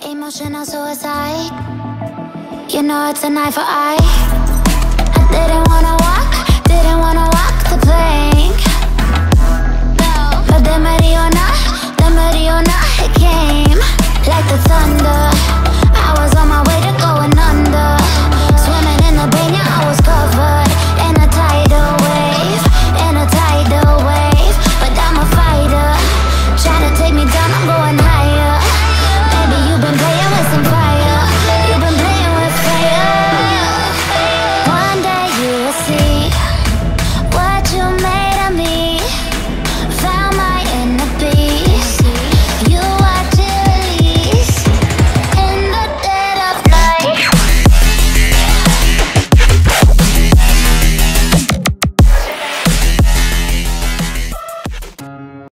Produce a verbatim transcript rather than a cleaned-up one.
Emotional suicide. You know it's an eye for eye. I didn't wanna walk, didn't wanna walk the plank. But the Mariona, the Mariona, it came like the thunder.